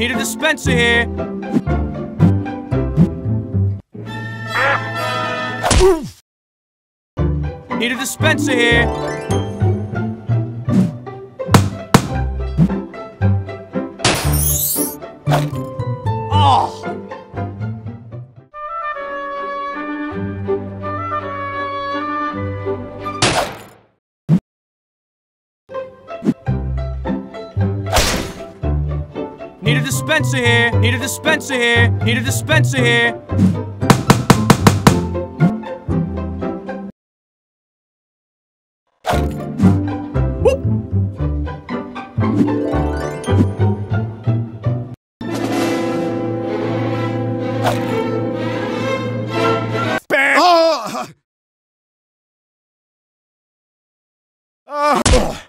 Need a dispenser here. Oof. Need a dispenser here. Oh. Need a dispenser here. Need a dispenser here. Need a dispenser here. Whoop. Bam. Oh!